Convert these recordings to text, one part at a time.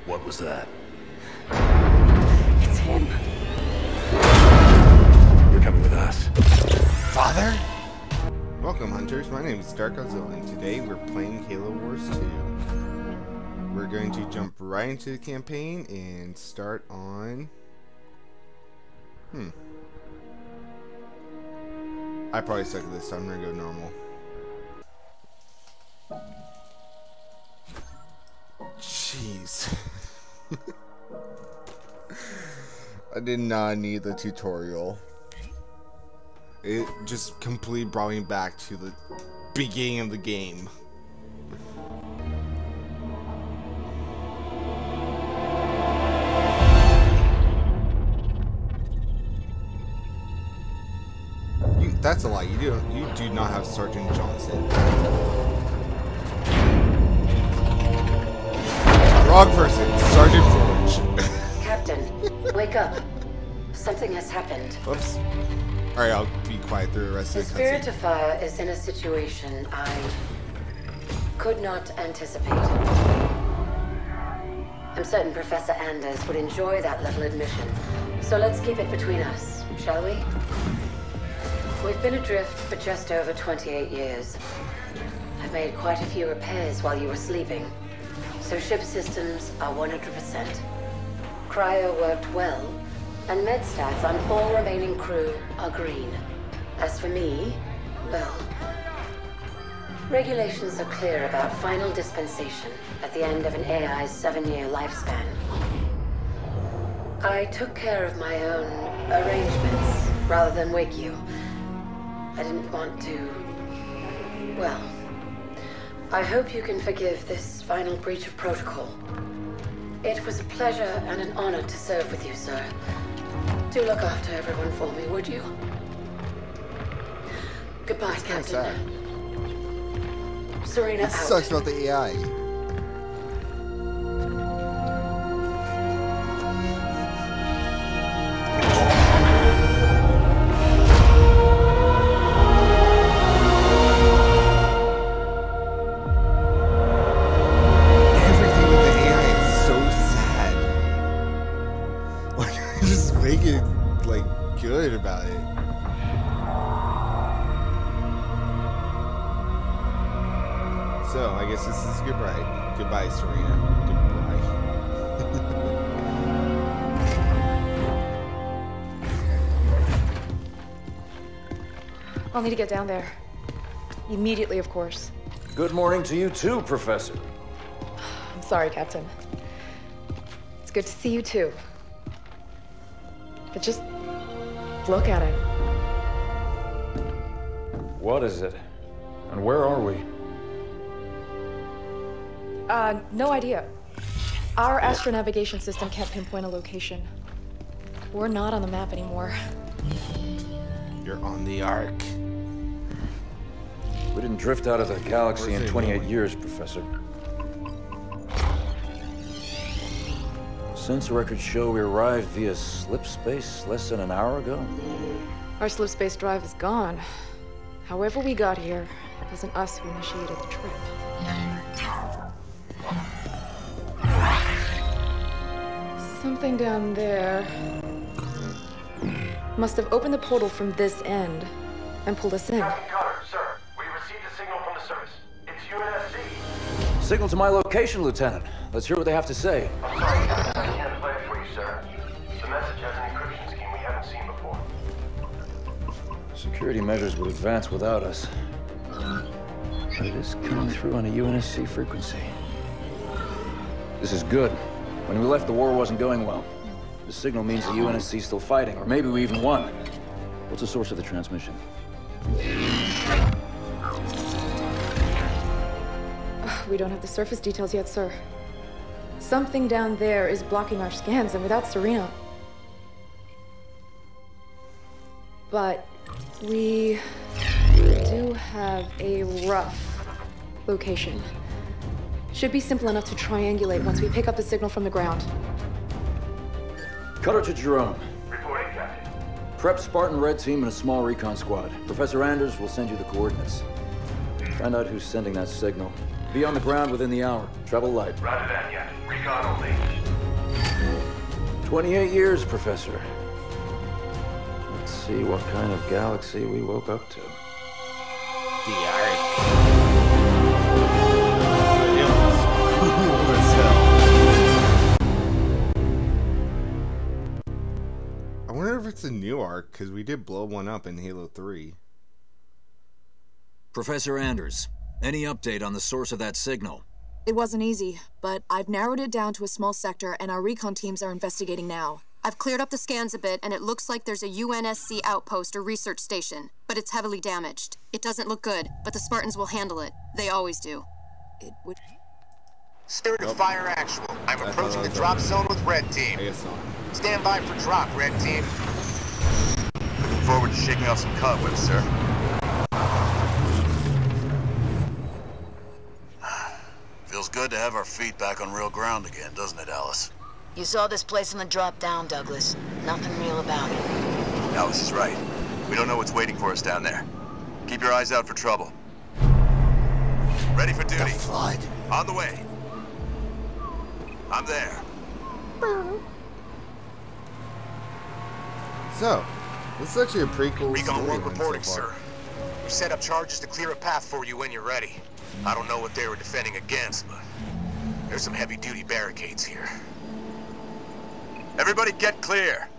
What was that? It's him. You're coming with us. Father? Welcome, hunters. My name is Dark Godzilla, and today we're playing Halo Wars 2. We're going to jump right into the campaign and start on... I probably suck at this, so I'm gonna go normal. Jeez. I did not need the tutorial. It just completely brought me back to the beginning of the game. That's a lie. You do not have Sergeant Johnson. Wrong person. Sergeant Forge. Captain, wake up. Something has happened. Whoops. Alright, I'll be quiet through the rest The of the Spirit cutscene. of Fire is in a situation I could not anticipate. I'm certain Professor Anders would enjoy that little admission. So let's keep it between us, shall we? We've been adrift for just over 28 years. I've made quite a few repairs while you were sleeping. So ship systems are 100%. Cryo worked well, and med stats on all remaining crew are green. As for me, well, regulations are clear about final dispensation at the end of an AI's 7-year lifespan. I took care of my own arrangements rather than wake you. I didn't want to... Well, I hope you can forgive this final breach of protocol. It was a pleasure and an honor to serve with you, sir. Do look after everyone for me, would you? Goodbye, Captain. Sad. Serena It out. sucks about the AI. Everything with the AI is so sad. Like, just make it, like, good about it. So, I guess this is goodbye. Goodbye, Serena. I'll need to get down there. Immediately, of course. Good morning to you too, Professor. I'm sorry, Captain. It's good to see you too. But just look at it. What is it? And where are we? No idea. Our astronavigation system can't pinpoint a location. We're not on the map anymore. You're on the Ark. We didn't drift out of the galaxy Where's in it 28 going? years, Professor. Sensor records show we arrived via slip space less than an hour ago. Our slip space drive is gone. However we got here, it wasn't us who initiated the trip. Something down there must have opened the portal from this end and pulled us in. Captain Cutter, sir, we received a signal from the service. It's UNSC. Signal to my location, Lieutenant. Let's hear what they have to say. I'm sorry, I can't play it for you, sir. The message has an encryption scheme we haven't seen before. Security measures would advance without us. But it is coming through on a UNSC frequency. This is good. When we left, the war wasn't going well. The signal means the UNSC's still fighting, or maybe we even won. What's the source of the transmission? We don't have the surface details yet, sir. Something down there is blocking our scans, and without Serena... But we do have a rough location. Should be simple enough to triangulate once we pick up the signal from the ground. Cutter to Jerome. Reporting, Captain. Prep Spartan Red Team and a small recon squad. Professor Anders will send you the coordinates. Find out who's sending that signal. Be on the ground within the hour. Travel light. Roger that, Captain. Recon only. 28 years, Professor. Let's see what kind of galaxy we woke up to. The Ark. It was cool as hell. I wonder if it's a new Ark, because we did blow one up in Halo 3. Professor Anders, any update on the source of that signal? It wasn't easy, but I've narrowed it down to a small sector and our recon teams are investigating now. I've cleared up the scans a bit and it looks like there's a UNSC outpost or research station, but it's heavily damaged. It doesn't look good, but the Spartans will handle it. They always do. It would... Spirit of Fire Actual. I'm approaching the drop zone with Red Team. I guess not. Stand by for drop, Red Team. Looking forward to shaking off some cobwebs, sir. Feels good to have our feet back on real ground again, doesn't it, Alice? You saw this place in the drop down, Douglas. Nothing real about it. Alice is right. We don't know what's waiting for us down there. Keep your eyes out for trouble. Ready for duty. The Flood. On the way. I'm there. So, this is actually a pretty cool Recon World storyline reporting, so far. sir. We set up charges to clear a path for you when you're ready. I don't know what they were defending against, but there's some heavy-duty barricades here. Everybody get clear.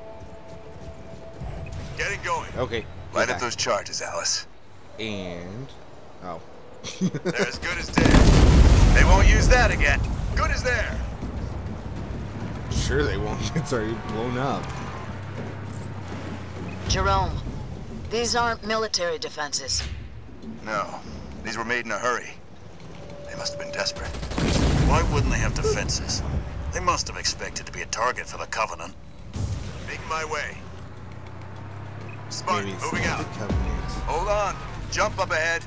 Getting going. Okay. Light up those charges, Alice. And... oh. They're as good as dead. They won't use that again. Good as there. Sure they won't. It's already blown up. Jerome, these aren't military defenses. No. These were made in a hurry. They must have been desperate. Why wouldn't they have defenses? They must have expected to be a target for the Covenant. Making my way. Spartan, Maybe it's moving out. the Covenant. Hold on. Jump up ahead.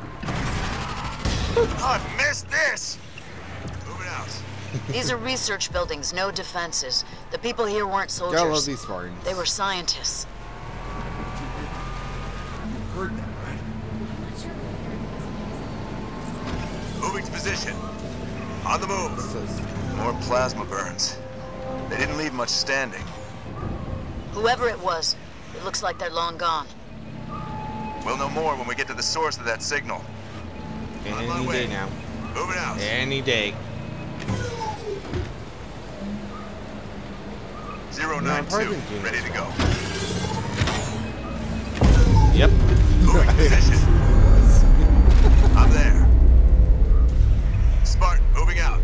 I missed this! Moving out. These are research buildings, no defenses. The people here weren't soldiers. Gotta love these Spartans. They were scientists. Heard that, right? Moving to position. On the move. More plasma burns. They didn't leave much standing. Whoever it was, it looks like they're long gone. We'll know more when we get to the source of that signal. On my Any way. day now. Moving out. Any day. 092, ready to go. Yep. Moving to position. I'm there. Spartan, moving out.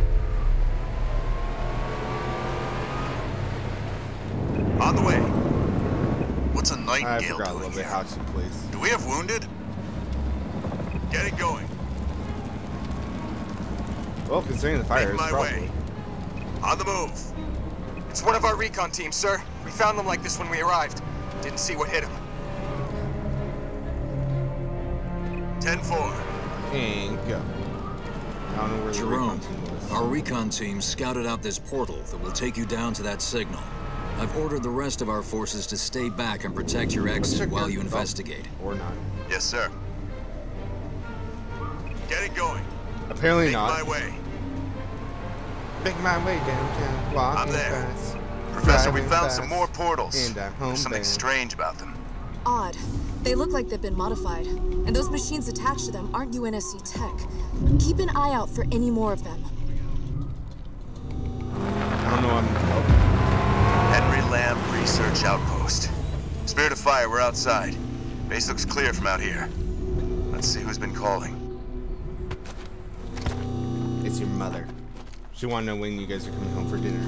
On the way. What's a I Nightingale forgot a doing little bit here? how she plays. Do we have wounded? Getting going. Well, considering the fire Making is my probably. way. On the move. It's one of our recon teams, sir. We found them like this when we arrived. Didn't see what hit them. 10-4. And go. I don't know where the Jerome, recon team was. our recon team scouted out this portal that will take you down to that signal. I've ordered the rest of our forces to stay back and protect your Let's exit check while your- you oh, investigate. Or not. Yes, sir. Getting going. Apparently Make not. my way. Make my way downtown. Walking I'm there. fast. Professor, we driving found fast, some more portals. And I'm There's something homebound. strange about them. Odd. They look like they've been modified. And those machines attached to them aren't UNSC tech. Keep an eye out for any more of them. I don't know. Henry Lamb Research Outpost. Spirit of Fire, we're outside. Base looks clear from out here. Let's see who's been calling. It's your mother. She want to know when you guys are coming home for dinner.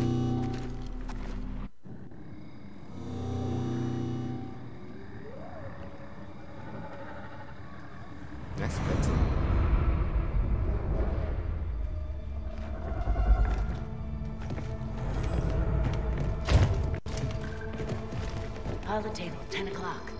Next cutscene. Pile the table, 10 o'clock.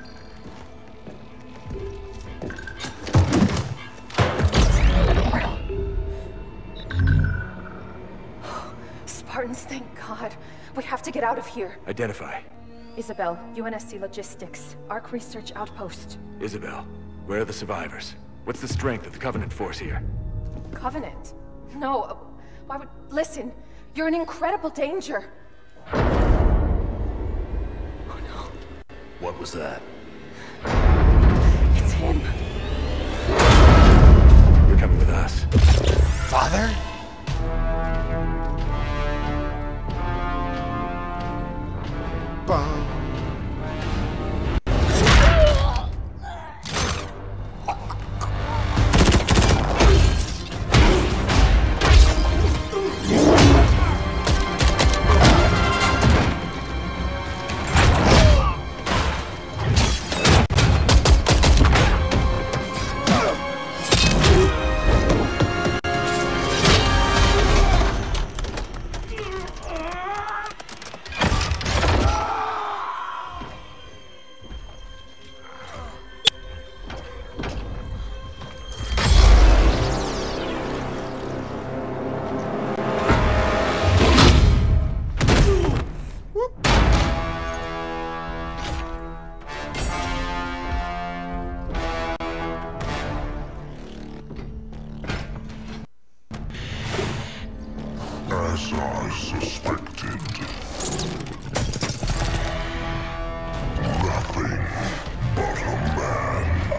Spartans, thank God. We have to get out of here. Identify. Isabel, UNSC Logistics, Arc Research Outpost. Isabel, where are the survivors? What's the strength of the Covenant force here? Covenant? No, why would... Listen, You're in incredible danger. What was that? It's him. You're coming with us. Father? Bum. As I suspected. Nothing but a man.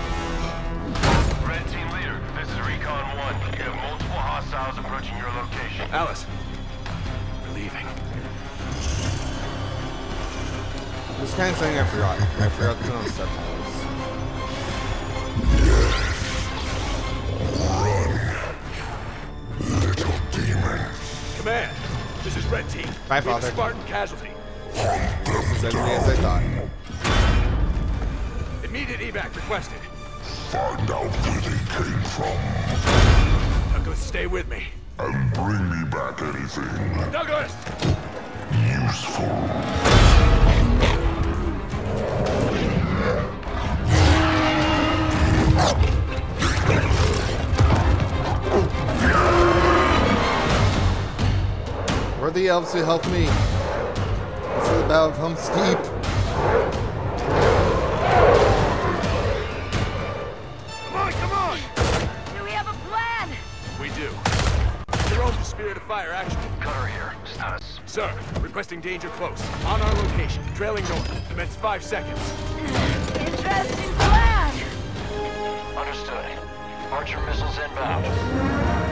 Red Team Leader, this is Recon 1. You have multiple hostiles approaching your location. Alice, we're leaving. There's kind of something I forgot. I forgot to put on subtitles. Run, little demon. Command, this is Red Team. Bye, We have a Father. Spartan casualty. This is everything as I thought. Immediate evac requested. Find out where they came from. Douglas, stay with me. And bring me back anything Douglas! useful. Where are the elves who helped me? This is the Battle of Helm's Deep. Come on! Do we have a plan? We do. Jerome to Spirit of Fire action. Cutter here. Status. Sir, requesting danger close. On our location. Trailing north. Commence 5 seconds. Interesting plan. Understood. Archer missiles inbound.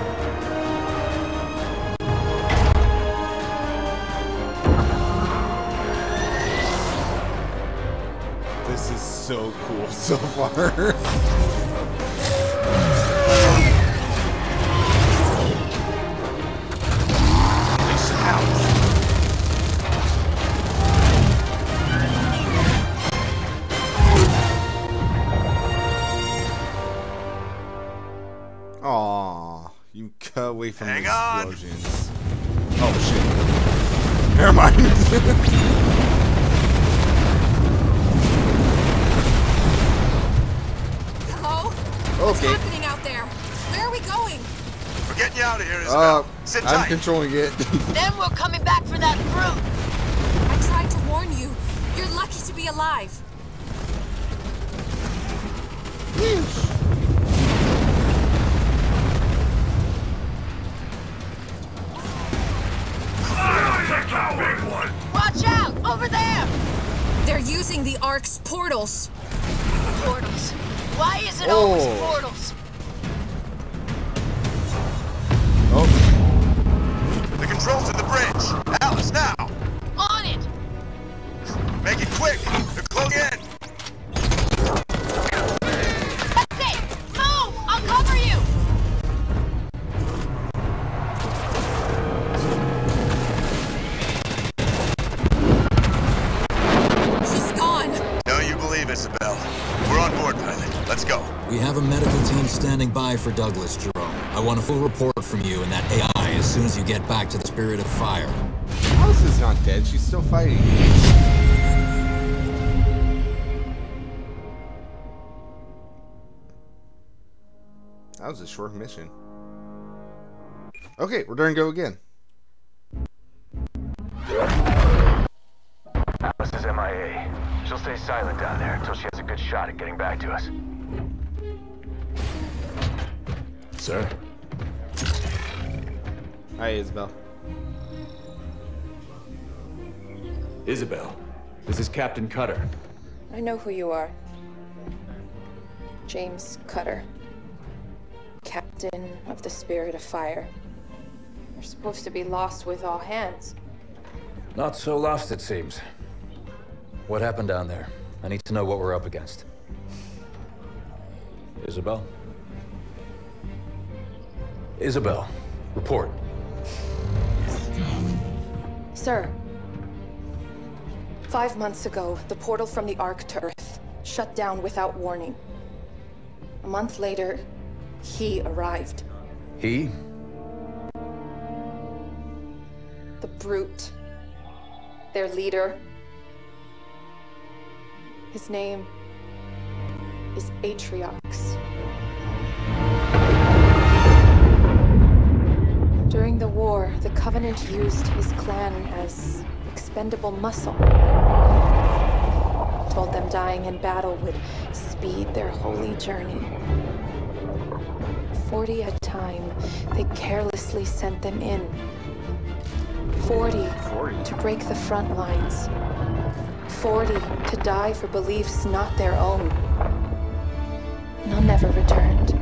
This is so cool so far. Aw, you cut away from the explosions. Oh shit. Never mind. Hello? Okay. What's happening out there? Where are we going? We're getting you out of here, Isabel. Sit I'm tight. controlling it. Then we're coming back for that fruit. I tried to warn you. You're lucky to be alive. Watch out! Over there! They're using the Ark's portals. Portals. Why is it always Oh. portals? The controls to the bridge. Alice, now. On it! Make it quick. They're closing in. That's it! Move! I'll cover you! She's gone. Don't you believe, Isabel? We're on board, pilot. Let's go. We have a medical team standing by for Douglas, Jerome. I want a full report from you and that AI as soon as you get back to the Spirit of Fire. Alice is not dead. She's still fighting. That was a short mission. Okay, we're done. Go again. Alice is MIA. She'll stay silent down there until she has a good shot at getting back to us. Sir? Hi, Isabel. Isabel, this is Captain Cutter. I know who you are. James Cutter. Captain of the Spirit of Fire. You're supposed to be lost with all hands. Not so lost, it seems. What happened down there? I need to know what we're up against. Isabel? Isabel, report. Sir. 5 months ago, the portal from the Ark to Earth shut down without warning. A month later, he arrived. He? The Brute. Their leader. His name is Atriox. During the war, the Covenant used his clan as expendable muscle. Told them dying in battle would speed their holy journey. 40 at a time, they carelessly sent them in. 40 to break the front lines. 40 to die for beliefs not their own. None ever returned.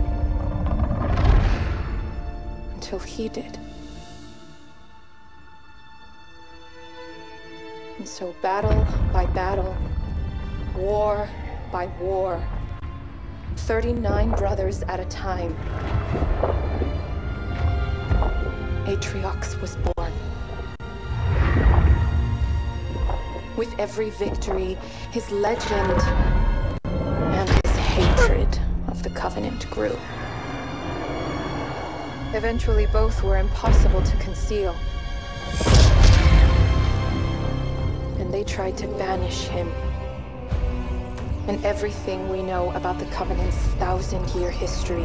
Until he did. And so battle by battle, war by war, 39 brothers at a time, Atriox was born. With every victory, his legend and his hatred of the Covenant grew. Eventually, both were impossible to conceal. And they tried to banish him. And everything we know about the Covenant's 1,000-year history.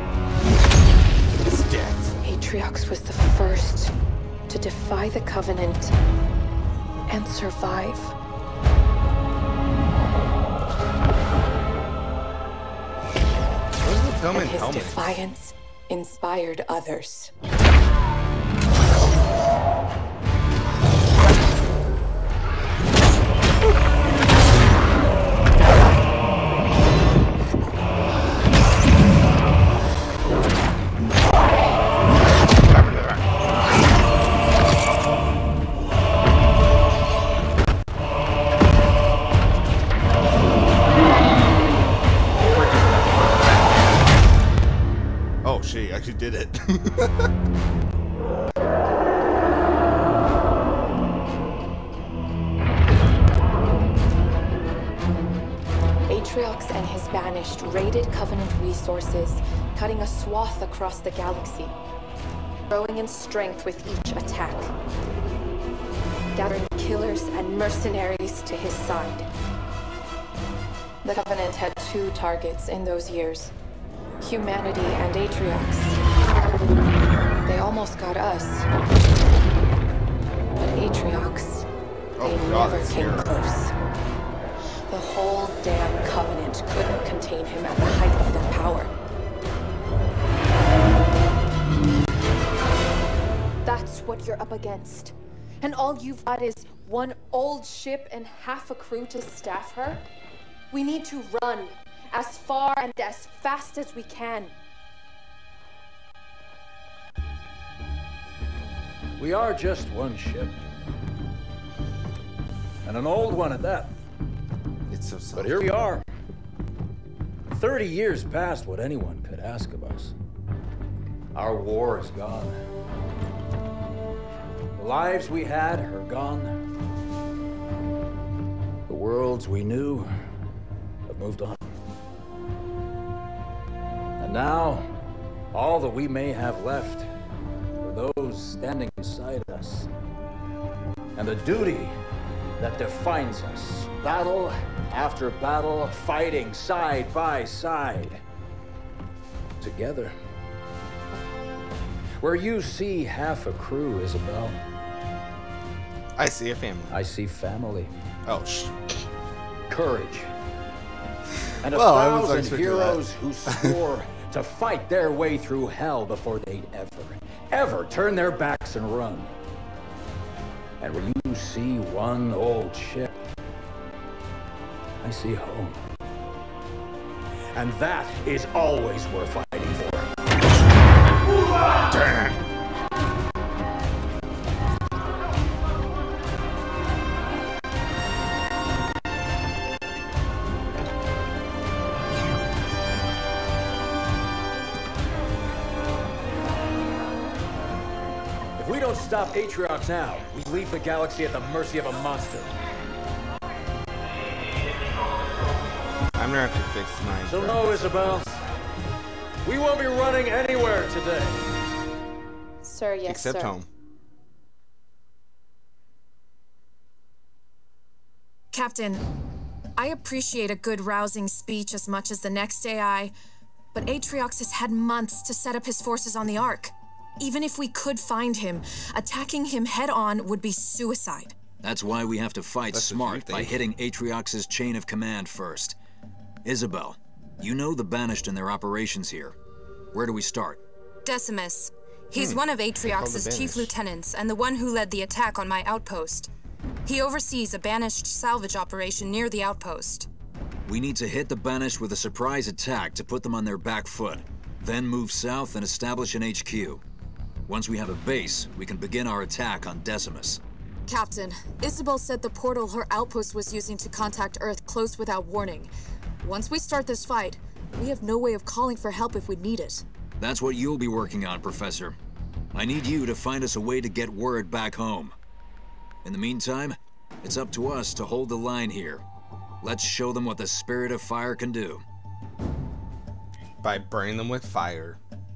His death. Atriox was the first to defy the Covenant and survive. And his defiance inspired others. Oh, she actually did it. Atriox and his Banished raided Covenant resources, cutting a swath across the galaxy, growing in strength with each attack, gathering killers and mercenaries to his side. The Covenant had two targets in those years: humanity and Atriox. They almost got us. But Atriox, they never came close. The whole damn Covenant couldn't contain him at the height of their power. That's what you're up against. And all you've got is one old ship and half a crew to staff her? We need to run as far and as fast as we can. We are just one ship. And an old one at that. It's so soft. But here we are. 30 years past what anyone could ask of us. Our war is gone. The lives we had are gone. The worlds we knew have moved on. And now, all that we may have left are those standing beside us. And the duty that defines us. Battle after battle, fighting side by side. Together. Where you see half a crew, Isabel. I see a family. I see family. Oh, courage. And well, 1,000 heroes who swore to fight their way through hell before they'd ever turn their backs and run. And where you see one old ship, I see home. And that is always worth fighting for. Damn. If we don't stop Atriox now, we leave the galaxy at the mercy of a monster. I'm gonna have to fix my... So no, Isabel. We won't be running anywhere today. Sir, yes, Except sir. home. Captain, I appreciate a good rousing speech as much as the next AI, but Atriox has had months to set up his forces on the Ark. Even if we could find him, attacking him head-on would be suicide. That's why we have to fight That's smart by hitting Atriox's chain of command first. Isabel, you know the Banished and their operations here. Where do we start? Decimus. He's one of Atriox's chief lieutenants and the one who led the attack on my outpost. He oversees a Banished salvage operation near the outpost. We need to hit the Banished with a surprise attack to put them on their back foot. Then move south and establish an HQ. Once we have a base, we can begin our attack on Decimus. Captain, Isabel said the portal her outpost was using to contact Earth closed without warning. Once we start this fight, we have no way of calling for help if we need it. That's what you'll be working on, Professor. I need you to find us a way to get word back home. In the meantime, it's up to us to hold the line here. Let's show them what the Spirit of Fire can do. By burning them with fire.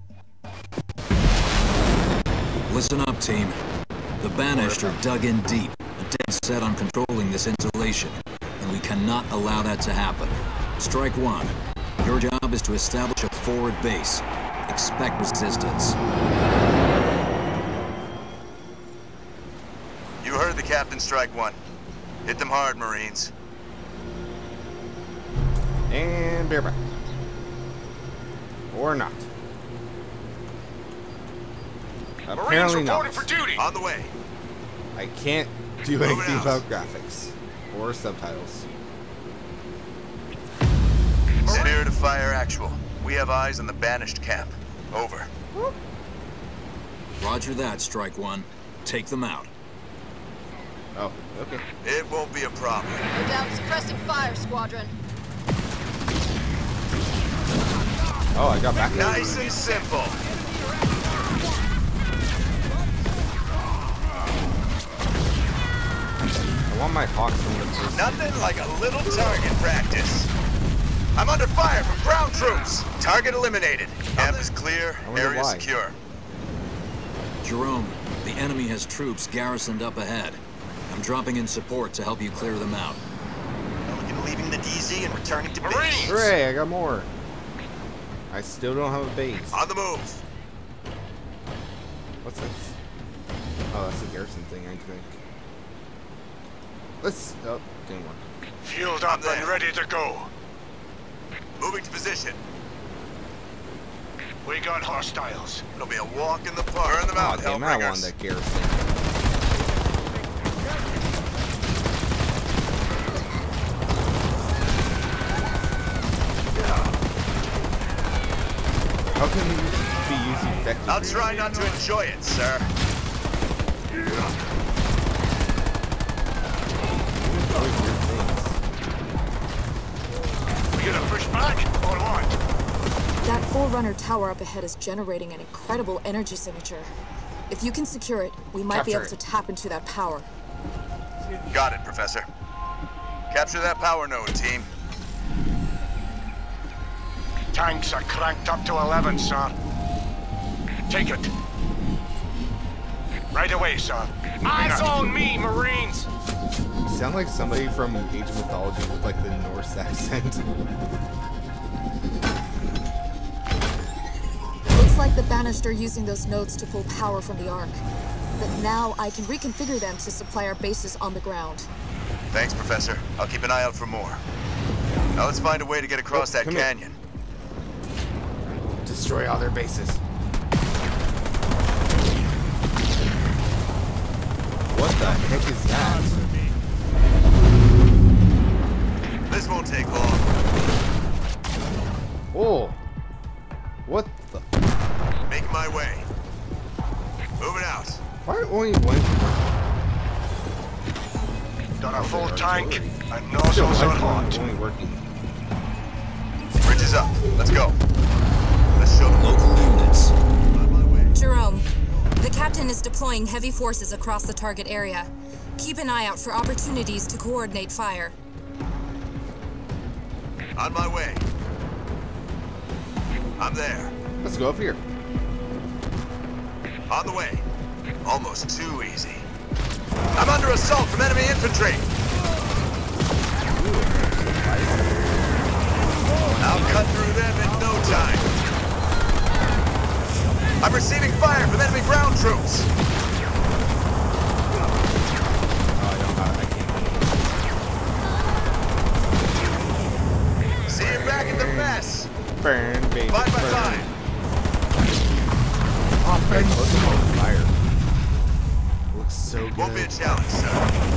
Listen up, team. The Banished are dug in deep and dead set on controlling this insulation, and we cannot allow that to happen. Strike one. Your job is to establish a forward base. Expect resistance. You heard the captain. Strike one. Hit them hard, Marines. And bareback. Or not. Apparently not. For duty. On the way. I can't do anything about graphics or subtitles. Spirit of Fire actual. We have eyes on the Banished camp. Over. Roger that, Strike One. Take them out. Oh, okay. It won't be a problem. We're down suppressing fire, Squadron. Oh, I got back. Nice and simple. I want my Hawks from the first. Nothing like a little target practice. I'm under fire from ground troops. Target eliminated. Camp is clear. Area secure. Jerome, the enemy has troops garrisoned up ahead. I'm dropping in support to help you clear them out. Pelican leaving the DZ and returning to base. Hooray, I got more. I still don't have a base. On the move. What's this? Oh, that's a garrison thing, I think. Let's... Oh, didn't work. Fueled up and ready to go. Moving to position. We got hostiles. It'll be a walk in the park. Burn them out, damn, I won Hellbringers. that garrison. How can we be used effectively? I'll try not to enjoy it, sir. We gonna push back or what? That Forerunner tower up ahead is generating an incredible energy signature. If you can secure it, we might be able to tap into that power. Got it, Professor. Capture that power node, team. Tanks are cranked up to 11, sir. Take it. Right away, sir. Eyes on me, Marines! You sound like somebody from Age of Mythology with like the Norse accent. Looks like the Banished are using those nodes to pull power from the Ark. But now I can reconfigure them to supply our bases on the ground. Thanks, Professor. I'll keep an eye out for more. Now let's find a way to get across that canyon. Destroy all their bases. What the heck heck is that? This won't take long. Oh. What the? Make my way. Moving out. Why only one? Done a full tank and nozzles are hot. Only working. Bridge is up. Let's go. Let's show them Local units. Jerome, the captain is deploying heavy forces across the target area. Keep an eye out for opportunities to coordinate fire. On my way. I'm there. Let's go up here. On the way. Almost too easy. I'm under assault from enemy infantry. I'll cut through them in no time. I'm receiving fire from enemy ground troops. See you back at the mess. Burn, baby. 5 by 5. Oh, very close to fire. Looks so good. Won't be a challenge, sir.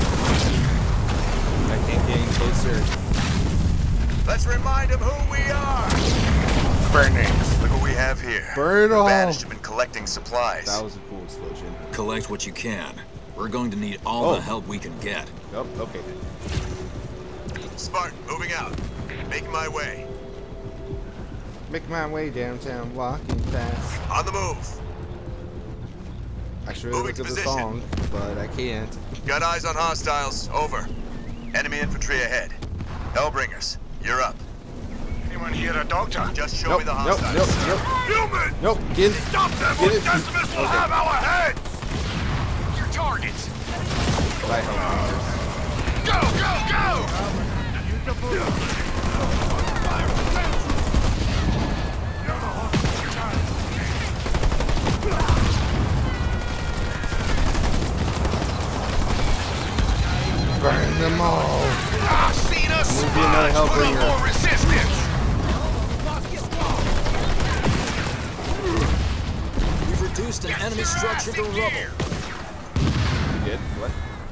I can't get any closer. Let's remind them who we are. Burnings. Look what we have here. Burn it all. Banished have been collecting supplies. That was a cool explosion. Collect what you can. We're going to need all the help we can get. Oh, okay then. Spartan, moving out. Making my way. Make my way downtown, walking fast. On the move. I should really look at the song, but I can't. Got eyes on hostiles. Over. Enemy infantry ahead. Hellbringers, you're up. Anyone here a doctor? Just show me the hostiles. Human! Nope, get it. Stop them or Decimus will have our heads! Your targets! Bye, Go, go, go! Burn them all. I've seen us Move in another Hellbringer. more resistance! We've reduced an enemy structure to rubble. You did? What?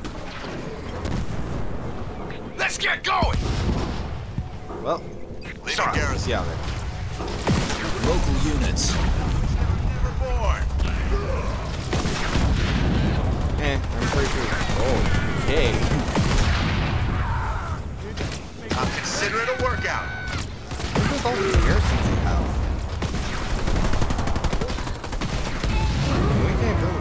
Let's get going! Well, Leaving garrison. yeah, there. Local units. Never born. I'm pretty sure. Oh, okay. I'm considering a workout. Look at all the garrisons you have. We can't build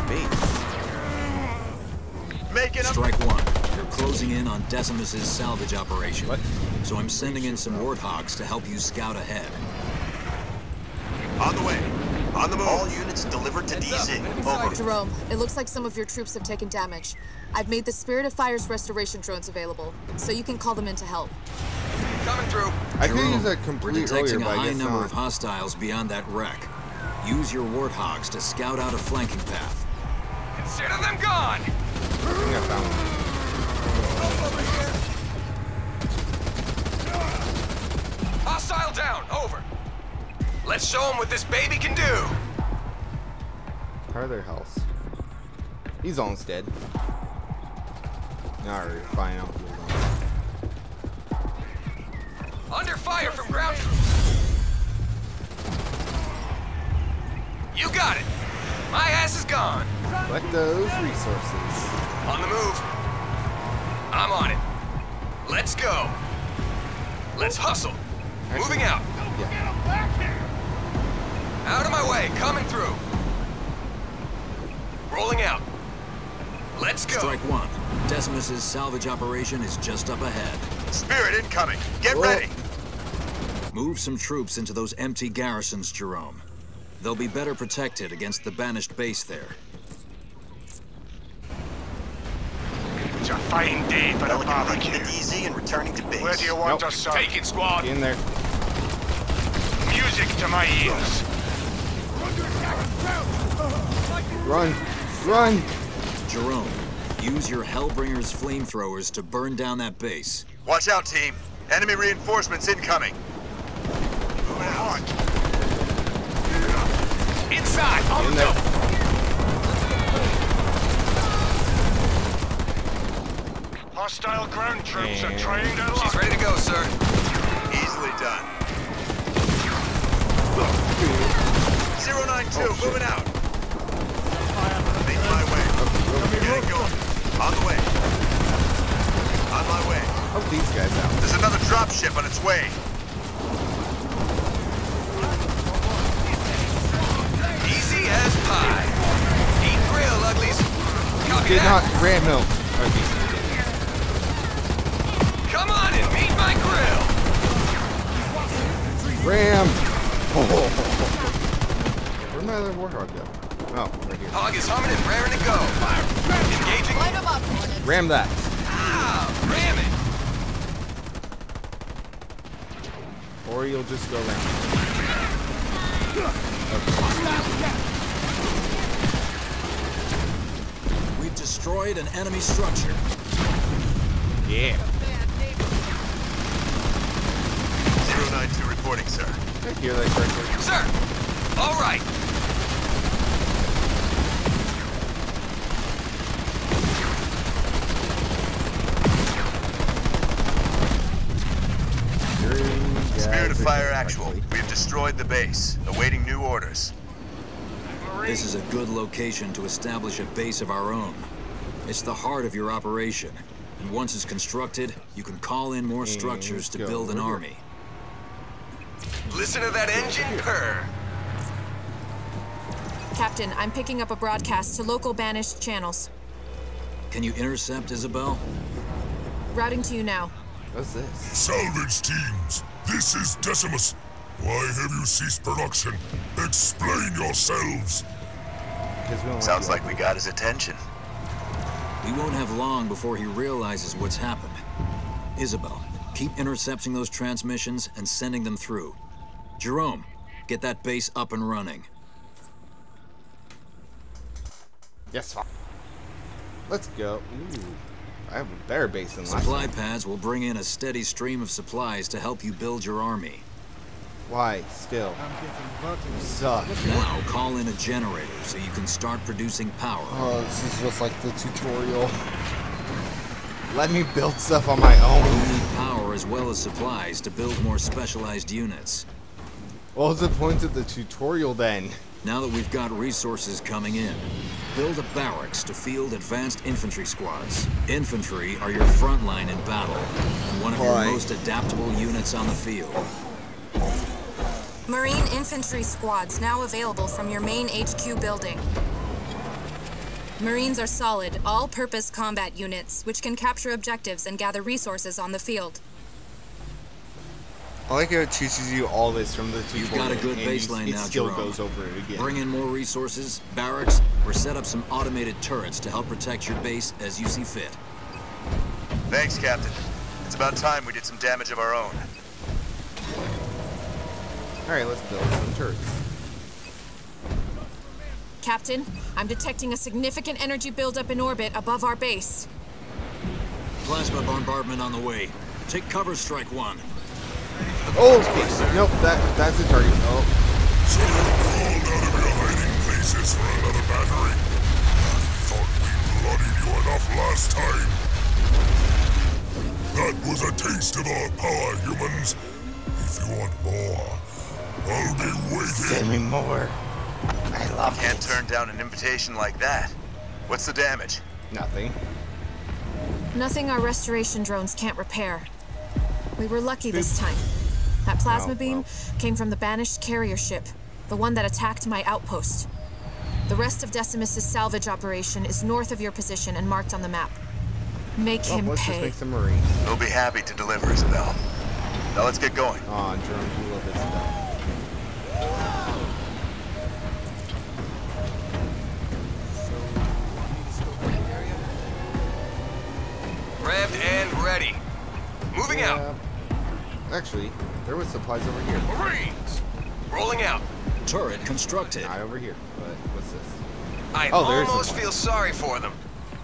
a base. Making up. Strike one. You're closing in on Decimus's salvage operation. What? So I'm sending in some warthogs to help you scout ahead. On the way. On the move. All units delivered to DZ. Over. Jerome, it looks like some of your troops have taken damage. I've made the Spirit of Fire's restoration drones available, so you can call them in to help. Coming through. I could Jerome, use that we're complete detecting earlier, a but I high guess number not. of hostiles beyond that wreck. Use your warthogs to scout out a flanking path. Consider them gone! I think I found one. Hostile down, over. Let's show them what this baby can do. How are their health? He's almost dead. Alright, fine, I'll kill him. Under fire from ground troops. You got it. My ass is gone. Collect those resources. On the move. I'm on it. Let's go. Let's hustle. Moving out. Yeah. Out of my way. Coming through. Rolling out. Let's go. Strike one. Decimus's salvage operation is just up ahead. Spirit incoming. Get ready. Move some troops into those empty garrisons, Jerome. They'll be better protected against the banished base there. It's a fine day for a barbecue. The DZ and returning to base. Where do you want us, sir? Take it, squad. Get in there. Music to my ears. Run! Run! Jerome, use your Hellbringer's flamethrowers to burn down that base. Watch out, team. Enemy reinforcements incoming. Moving out. Inside, on In the there. double. Hostile ground troops are trying to lock. She's ready to go, sir. Easily done. 092, moving out. Make my way. Getting going. On the way. On my way. Help these guys out. There's another dropship on its way. Easy as pie. Eat grill, uglies. Copy Did that. not ram no. Come on and meet my grill. Ram. Oh. Where'd my other warthog go? Oh, right here. Hog is humming and raring to go. Engaging. Light 'em up, Hornet. Ram that. Ah, ram it. Or you'll just go around. We've destroyed an enemy structure. Yeah. 092 reporting, sir. I hear that correctly. Sir! All right. Spirit of Fire actual. We have destroyed the base. Awaiting new orders. This is a good location to establish a base of our own. It's the heart of your operation. And once it's constructed, you can call in more structures to build an army. Listen to that engine purr. Captain, I'm picking up a broadcast to local banished channels. Can you intercept, Isabel? Routing to you now. What's this? Salvage teams, this is Decimus. Why have you ceased production? Explain yourselves. Sounds like we got his attention. We won't have long before he realizes what's happened. Isabel, keep intercepting those transmissions and sending them through. Jerome, get that base up and running. Yes. Let's go. Ooh, I have a better base than last Supply time. pads will bring in a steady stream of supplies to help you build your army. Why? Still. Suck. Now call in a generator so you can start producing power. Oh, this is just like the tutorial. Let me build stuff on my own. You'll need power as well as supplies to build more specialized units. What was the point of the tutorial then? Now that we've got resources coming in, build a barracks to field advanced infantry squads. Infantry are your front line in battle, and one of your most adaptable units on the field. Marine infantry squads now available from your main HQ building. Marines are solid, all-purpose combat units, which can capture objectives and gather resources on the field. I like how it teaches you all this from the tutorial. You've got a good and baseline it now, still Jerome. goes over it again. Bring in more resources, barracks, or set up some automated turrets to help protect your base as you see fit. Thanks, Captain. It's about time we did some damage of our own. Alright, let's build some turrets. Captain, I'm detecting a significant energy buildup in orbit above our base. Plasma bombardment on the way. Take cover, Strike One. Oh, nope, that's a target. Oh. So you crawled out of your hiding places for another battery? I thought we bloodied you enough last time. That was a taste of our power, humans. If you want more, I'll be waiting. Send me more. I love Can't turn down an invitation like that. What's the damage? Nothing. Nothing our restoration drones can't repair. We were lucky this time. That plasma beam came from the banished carrier ship, the one that attacked my outpost. The rest of Decimus's salvage operation is north of your position and marked on the map. Make him let's pay. just make some Marines. We'll be happy to deliver, Isabel. Now let's get going. Aw, Jerome, you love this stuff. Revved and ready. Moving out. Actually, there was supplies over here. Marines! Rolling out. Turret constructed. Not over here, but what's this? I there's almost supplies. feel sorry for them.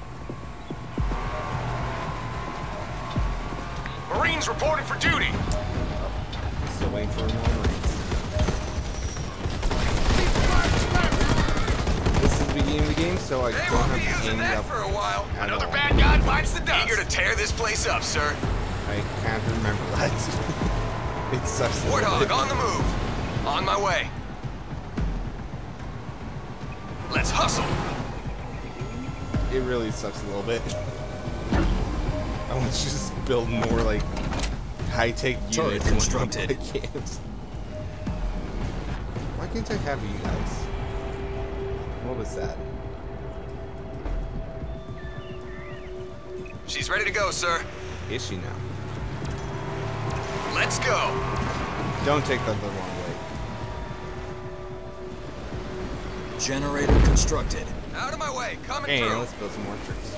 Marines reported for duty. Still waiting for more Marines. This is beginning of the game, so I don't have any up for a while. Another bad guy bites the dust. Eager to tear this place up, sir. I can't remember that. It sucks. Warthog on the move. On my way. Let's hustle. It really sucks a little bit. I want to just build more like high-tech units constructed. I can't. Why can't I have you guys? What was that? She's ready to go, sir. Is she now? Let's go. Don't take that the wrong way. Generator constructed. Out of my way, coming through. through. Let's build some more troops.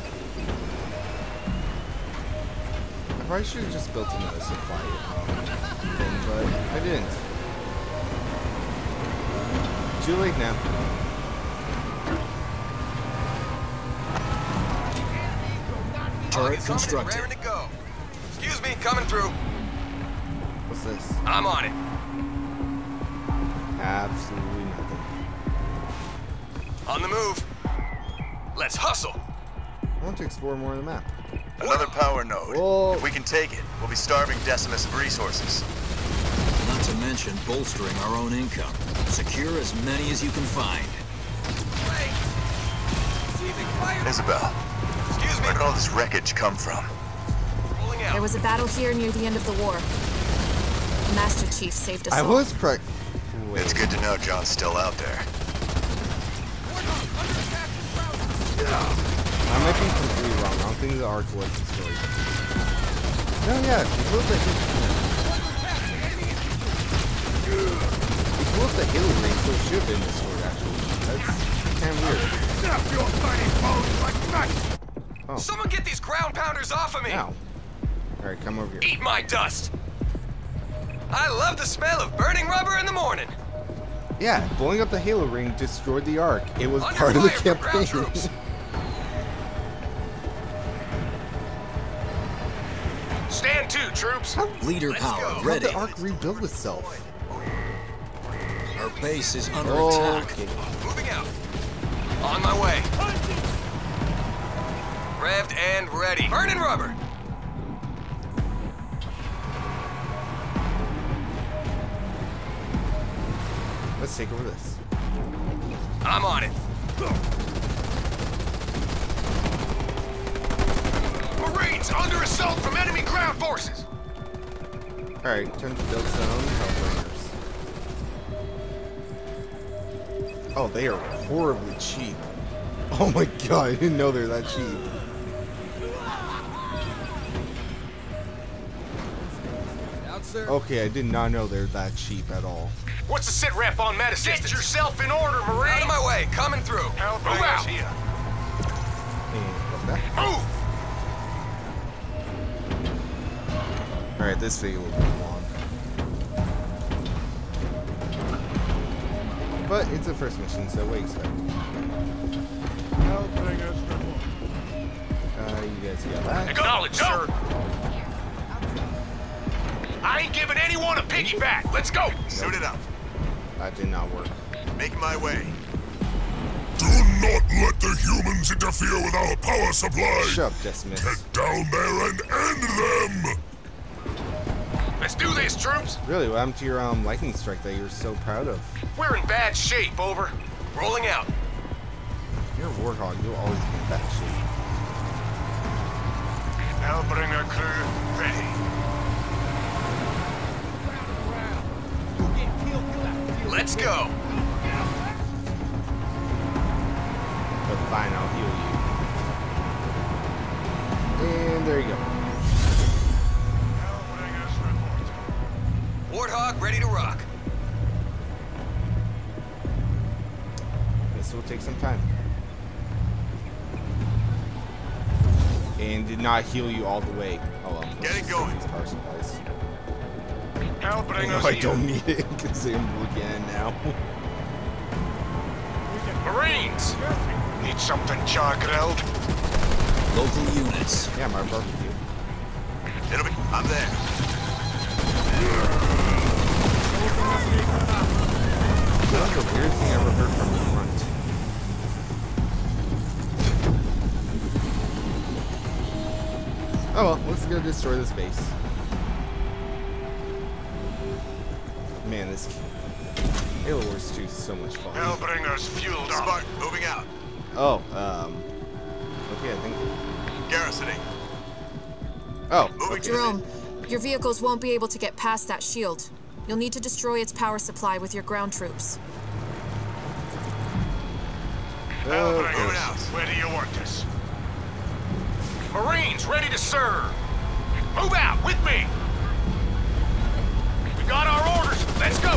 I probably should have just built another supply thing, but I didn't. Too late now. Turret constructed. Raring to go. Excuse me, coming through. What's this? I'm on it. Absolutely nothing. On the move. Let's hustle. I want to explore more of the map. Another power node. Whoa. If we can take it, we'll be starving Decimus of resources. Not to mention bolstering our own income. Secure as many as you can find. Isabel, where did all this wreckage come from? There was a battle here near the end of the war. The Master Chief saved us all. I was correct. Wait. It's good to know John's still out there. I might be completely wrong. I don't think the arc was destroyed. No, yeah, it blew up the Halo ring, so it should have been destroyed, actually. That's kind of weird. Snap your tiny bones like nuts! Oh. Someone get these ground pounders off of me! Ow. Alright, come over here. Eat my dust! I love the smell of burning rubber in the morning! Yeah, blowing up the Halo ring destroyed the Ark. It was part of the campaign. Stand to, troops! Leader power ready. How did the Ark rebuild itself? Our base is under attack. Moving out. On my way. Revved and ready. Burning rubber! Let's take over this. I'm on it. Marines under assault from enemy ground forces. Alright, time to build some Hellbringers. Oh, they are horribly cheap. Oh my god, I didn't know they're that cheap. Okay, I did not know they're that cheap at all. What's the sit rep on medicine? Get yourself in order, Marine! Out of my way, coming through. Move out! And what's that? Move! Alright, this video will be long. But it's a first mission, so what do you expect? You guys got that? Acknowledge, sir! I ain't giving anyone a piggyback! Let's go! Suit it up. That did not work. Make my way. Do not let the humans interfere with our power supply! Shut up, Decimus. Get down there and end them! Let's do this, troops! Really, what happened to your lightning strike that you're so proud of? We're in bad shape, over. Rolling out. You're a Warthog, you'll always be in bad shape. Hellbringer crew ready. Let's go. But fine, I'll heal you. And there you go. Warthog ready to rock. This will take some time. And did not heal you all the way. Oh, get it going. Power supplies. Hellbringers I don't need it because I'm looking at it now. Marines! Need something char-grilled? Local units. Yeah, my barbecue. It'll be. I'm there. That's the weirdest thing I ever heard from the front. Oh well, let's go destroy this base. Man, this Halo Wars 2 is so much fun. Hellbringers fueled up. Spartan, moving out. Oh, okay, I think. Garrisoning. Oh, moving. Jerome, your vehicles won't be able to get past that shield. You'll need to destroy its power supply with your ground troops. Hellbringers, moving out. Where do you want us? Marines, ready to serve. Move out with me. We got our orders. Let's go.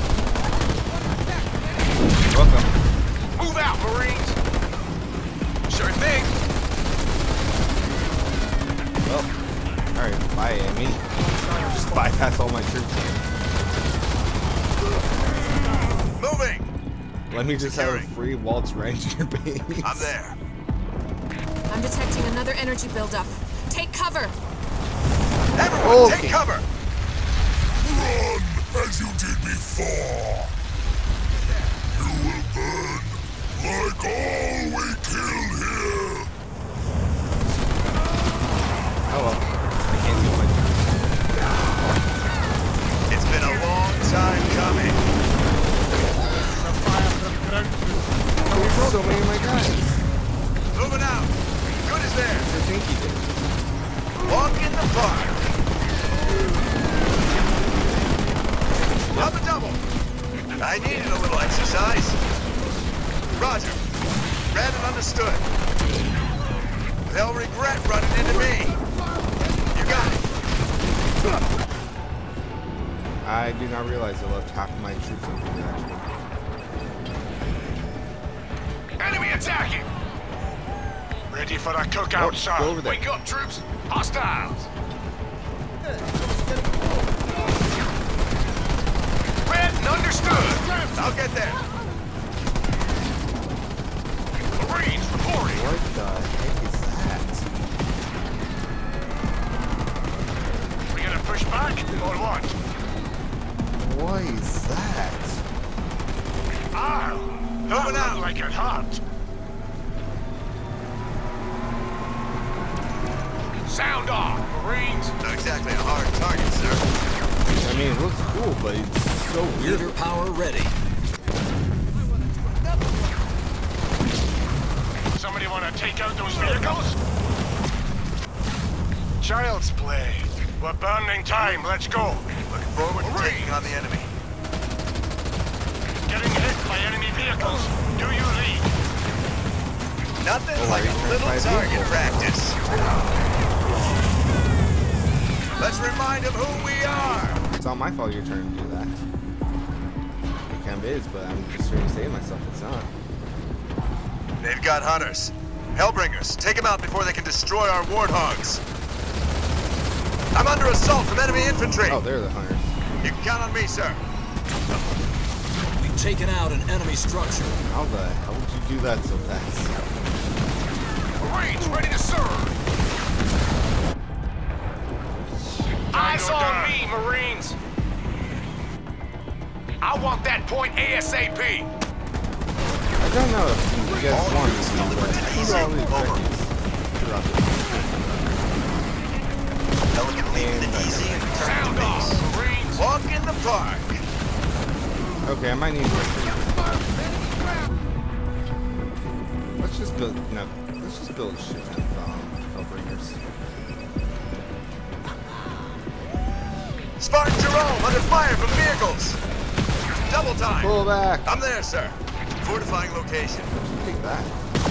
Welcome. Move out, Marines. Sure thing. Well, alright, bye, Amy. Just bypass all my troops here. Moving. Let me just have a free waltz right into your base. I'm there. I'm detecting another energy buildup. Take cover. Everyone, take cover. Run as you did before. You will burn like all we killed here. Oh well, I can't do much. It's been a long time coming. We killed so many of my guys. Moving out. Good as there. I think he did. Walk in the park. Up a double. I needed a little exercise. Roger. Read and understood. They'll regret running into me. You got it. I do not realize I left half of my troops on the actually. Enemy attacking. Ready for a cookout, sir. Wake up, troops. Hostiles. Read and understood. I'll get there. Marines reporting. What the heck is that? We gonna push back or what? What is that? Moving out like it hot. Sound off, Marines. Not exactly a hard target, sir. I mean, it looks cool, but it's so weird. Leader power ready. Somebody want to take out those vehicles? Child's play. We're burning time. Let's go. Looking forward to taking on the enemy. Getting hit by enemy vehicles. Do you lead? Nothing like a little target practice. Let's remind them who we are. It's not my fault you're trying to do that. It kind of is, but I'm just trying to save myself. It's not. They've got hunters. Hellbringers. Take them out before they can destroy our warthogs. I'm under assault from enemy infantry. Oh, they're the hunters. You can count on me, sir. We've taken out an enemy structure. How the hell would you do that so fast? Marines ready to serve. Eyes on me, Marines. I want that point ASAP. I don't know if you guys want this, but who are all these objectives throughout this? Elegantly and easy. Sound off, Marines. Walk in the park. Okay, I might need let's just build. No, let's just build shit of Hellbringers. Spartan Jerome under fire from vehicles. Double time. Pull back. I'm there, sir. Fortifying location. Take that.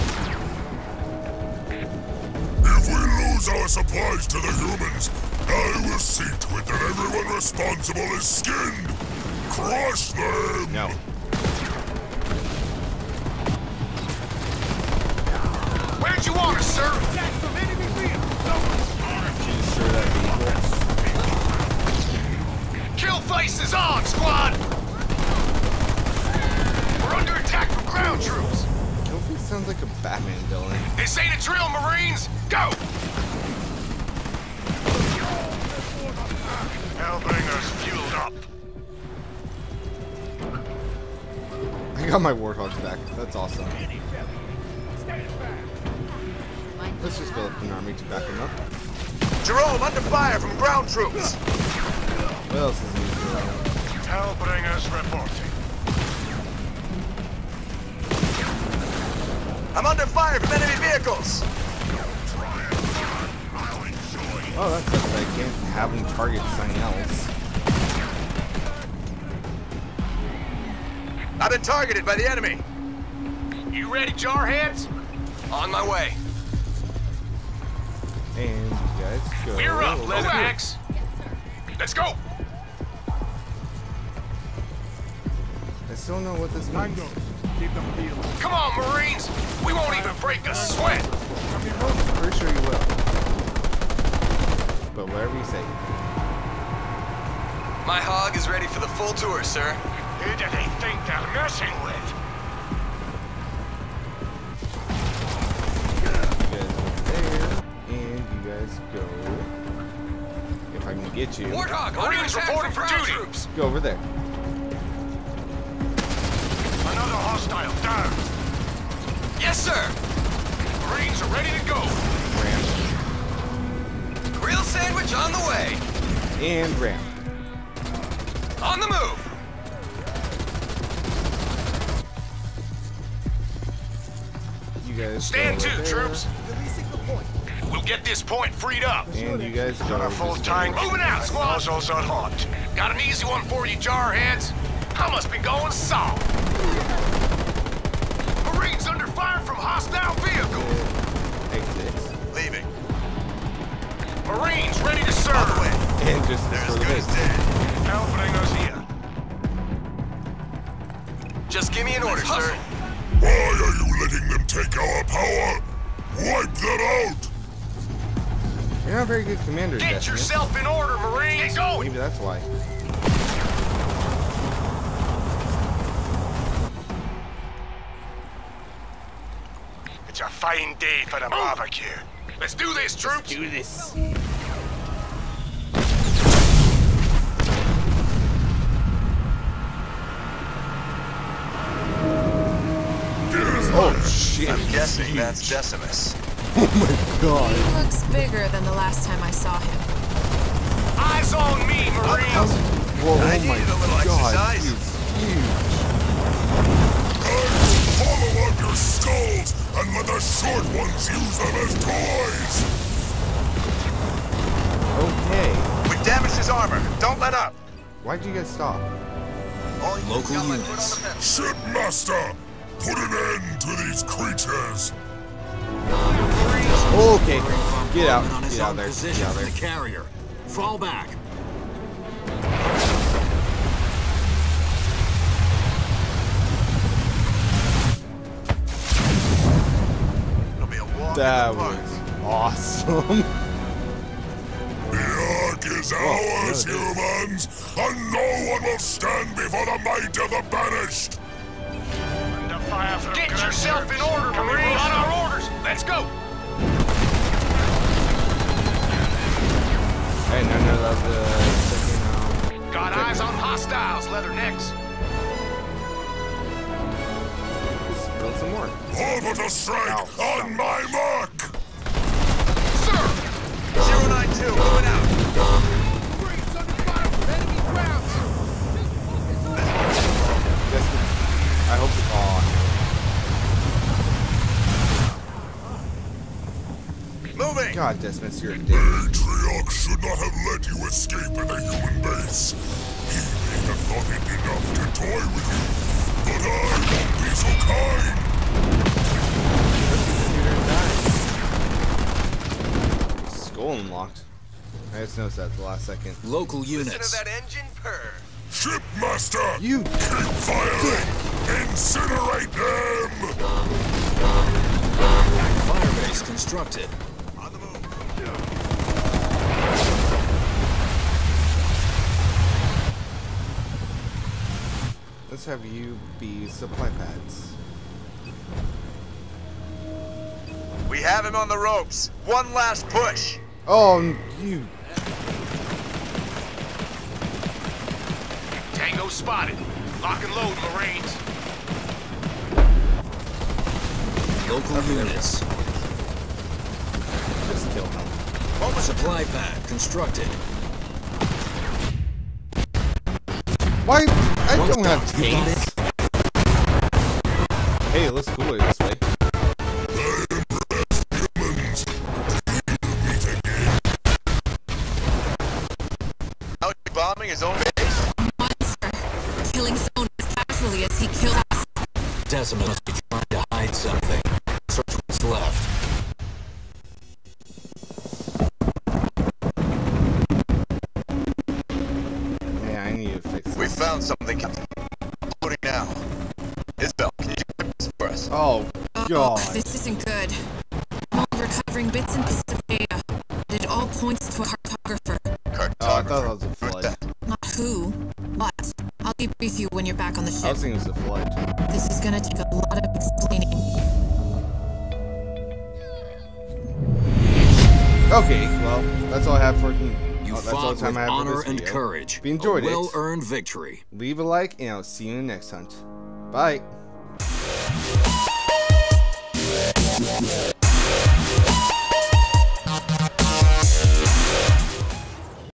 If we lose our supplies to the humans, I will see to it that everyone responsible is skinned. Crush them. No. Where'd you want us, sir? Kill faces on, squad! We're under attack from ground troops. Kofi sounds like a Batman villain. This ain't a drill, Marines! Go! Hellbringers fueled up. I got my warthogs back. That's awesome. Let's just build up an army to back them up. Jerome, under fire from ground troops. What else is new, Jerome? Hellbringers reporting. I'm under fire from enemy vehicles. Oh, that sucks. I can't have him target something else. I've been targeted by the enemy. You ready, Jarheads? On my way. And you guys go. We're up, Leathernex. Let's go. I still don't know what this means. Come on, Marines. We won't even break a sweat. Pretty sure you will. But whatever you say. My hog is ready for the full tour, sir. Who do they think they're messing with? Go. If I can get you. Warthog, Marines reporting for duty. Troops. Go over there. Another hostile down. Yes, sir. Marines are ready to go. Ram. Grill sandwich on the way. And ram. On the move. You guys stand to, there. troops. We'll get this point freed up. And you guys go. Got a full tank. Moving out, squad. Muzzles are hot. Got an easy one for you, Jarheads. I must be going soft. Marines under fire from hostile vehicles. Exit. Leaving. Marines ready to serve. And just they're as good as dead. Hellbringers here. Just give me an order, sir. Why are you letting them take our power? Wipe them out! You're not a very good commander, Get Decimus. yourself in order, Marines! Get going! Maybe that's why. It's a fine day for the barbecue. Let's do this, troops! Do this. Oh shit! I'm guessing that's Decimus. Oh my god! He looks bigger than the last time I saw him. Eyes on me, Marines! Whoa, I oh my needed a little god! exercise. He's huge. Hollow out your skulls and let the short ones use them as toys! Okay. We damaged his armor. Don't let up. Why'd you guys stop? Local units. Shipmaster! Put an end to these creatures! Okay, get out. On his Get out own there. position Get out for there. the carrier. Fall back. It'll be a walk That in the park. was awesome. The Ark is ours, humans, and no one will stand before the might of the banished! Get yourself in order, Marines! On our orders! Let's go! Hey, none of the Got eyes on hostiles, Leathernecks. Let's build some more. Orbital strike on my mark! Sir! 092, moving out. I hope it's on. Moving! God, Decimus, you're a dick. Atriox should not have let you escape at the human base. He may have thought it enough to toy with you, but I won't be so kind. Skull unlocked. I just noticed that at the last second. Local units. Listen to that engine purr. Shipmaster! You keep firing! Incinerate them! Firebase constructed. On the move. Let's have you be supply pads. We have him on the ropes. One last push. Oh, you. Tango spotted. Lock and load, Marines. Local units. Just kill him. Supply pad constructed. Why? I don't have tanks. Hey, it looks cooler this way. Now he's bombing his own base? Monster. Killing someone as casually as he killed us. Decimus must be trying to hide something. Search what's left. Yeah, I need to fix this. We found something, Captain. Loading now. Isabel, can you do this for us? Oh, God. This isn't good. I'm recovering bits and pieces of data. It all points to a cartographer. Oh, I thought that was a flood. Not who, what. I'll debrief you when you're back on the ship. I was thinking it was a flood. This is gonna take a lot of explaining. Okay, well, that's all I have for you. You That's all the fought time with I have for honor this and video. courage. If you enjoyed A it, well-earned victory. leave a like, and I'll see you in the next hunt. Bye.